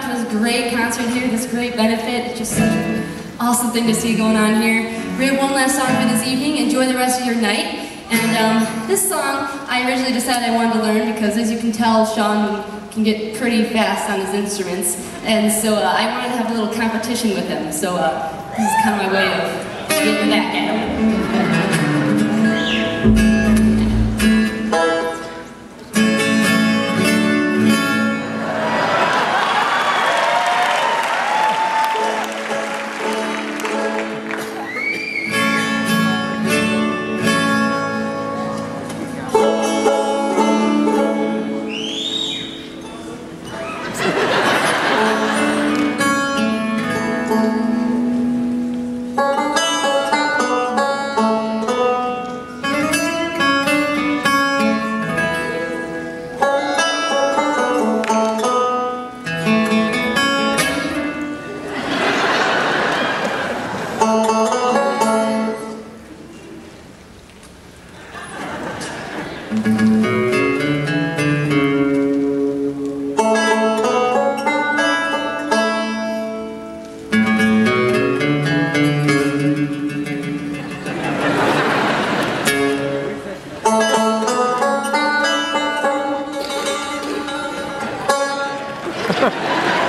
to this great concert here, this great benefit. Just such an awesome thing to see going on here. We have one last song for this evening. Enjoy the rest of your night. And this song, I originally decided I wanted to learn because, as you can tell, Shaun can get pretty fast on his instruments. And so I wanted to have a little competition with him. So this is kind of my way of getting back at him. Ha ha ha.